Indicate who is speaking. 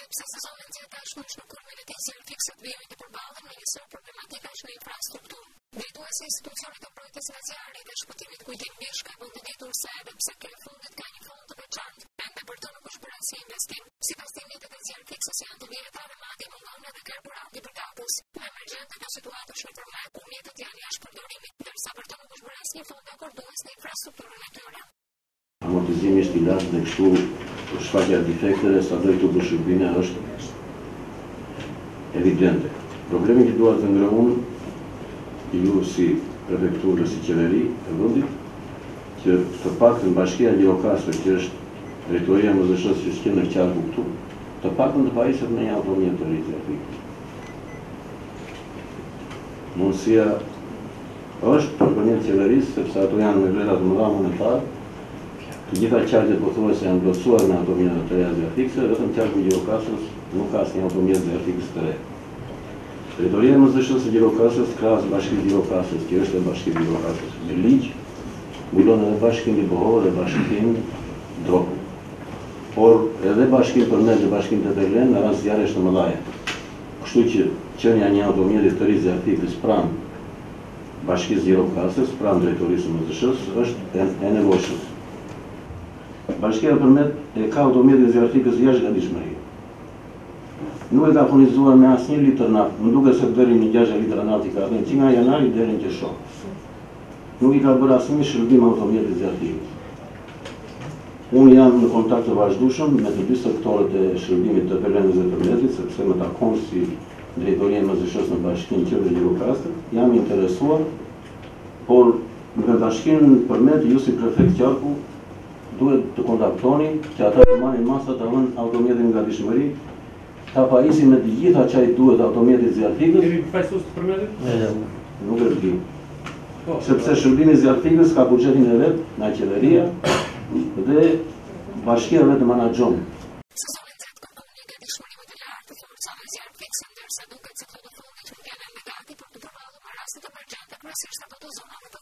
Speaker 1: pse sezonin që tashmë në kulmin e tij zjarr fikset vijnë të përballën me njësoj problematikash në infrastrukturë. Drejtuesi i institucionit të mbrojtjes nga zjarri dhe shpëtimit Kujtim Bishka mund të ditur se edhe pse kjo fundit ka një fond të veçantë, ende për të nuk është bërë asnjë investim. Sipas limitet e zjarr fiksës janë të vjetara, madje mungon edhe karburanti për tatës. Emergjente në situatësh në përmet, mjetet janë jashtë përdorimit, ndërsa për të nuk është bërë asnjë fond akordues në infrastrukturën e tyre.
Speaker 2: Amortizimi është i lartë dhe kështu shfaqja e defekteve sa do këtu shërbime është evidente. Problemi që dua të ndërroj ju si prefekturë si qeveri e vendit, që të paktën bashkia Gjirokastër, që është drejtoria MZSH-s që është në qarku këtu, të paktën të pajiset me një automjet të rizervik. Mundësia është përpërnjën qeverisë, sepse ato janë me vlerat më dha monetarë, të gjitha qarqet pothuajse janë plotësuar me automjeta të reja zjarr fikse, vetëm qarku i Gjirokastrës nuk ka asnjë automjet zjarr fikse të re. Drejtoria e MZSH-s së Gjirokastrës, krahas Bashkisë Gjirokastrës, që është e Bashkisë Gjirokastrës me ligj, mbulon edhe Bashkinë Libohor dhe Bashkinë Droku. Por edhe Bashkinë Përmet dhe Bashkinë Teterlen në rast zjarresh të mëdha. Kështu që qenia një automjeti të ri zjarr fikës pranë Bashkisë Gjirokastrës, pranë drejtorisë së MZSH-s është e nevojshme. Bashkia Përmet e ka automjetin zjarr fikës jashtë gatishmëri. Nuk e ka furnizuar me asnjë litër naftë. Më duket se deri në 6 litra naftë ka dhënë që nga janari deri në qershor. Nuk i ka bërë asnjë shërbim automjetit zjarr fikës. Unë jam në kontakt të vazhdueshëm me të dy sektorët e shërbimit të Përmetës dhe Përmetit, sepse më takon si drejtoria e MZSH-s në Bashkinë Qendër Gjirokastër, jam interesuar, por në Bashkinë Përmet ju si prefekt qarku duhet të kontaktoni që ata të marrin masa të vënë automjetin nga gatishmëri, ta pajisin me të gjitha çaj duhet automjetit zjarr fikës.
Speaker 3: Kemi përfaqësues të Përmetit?
Speaker 2: Nuk e di. Sepse shërbimi i zjarr fikës ka buxhetin e vet nga qeveria dhe bashkia vetë menaxhon.
Speaker 1: Sezonin Z kërkon një gatishmëri më të lartë të forcave zjarr fikse, ndërsa duket se këto fondit nuk janë ende gati për të përballur me raste të emergjente, kryesisht ato të zonave